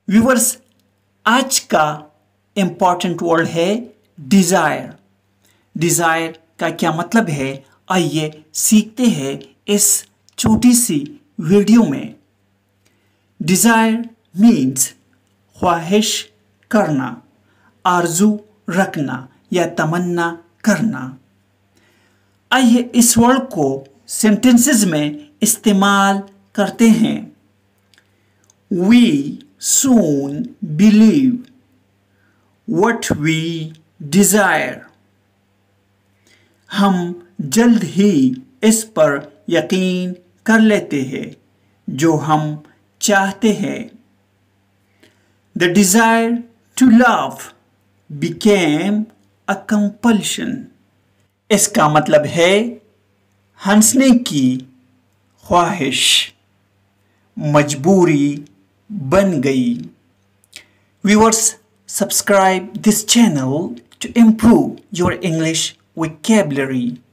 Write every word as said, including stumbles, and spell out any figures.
Viewers, आज का important word है डिज़ायर। डिज़ायर का क्या मतलब है, आइए सीखते हैं इस छोटी सी वीडियो में। डिज़ायर मीन्स ख्वाहिश करना, आरजू रखना या तमन्ना करना। आइए इस वर्ड को सेंटेंसेस में इस्तेमाल करते हैं। We soon believe what we desire. हम जल्द ही इस पर यकीन कर लेते हैं जो हम चाहते हैं। The desire to love became a compulsion. इसका मतलब है हंसने की ख्वाहिश मजबूरी बन गई। Viewers, subscribe this channel to improve your English vocabulary.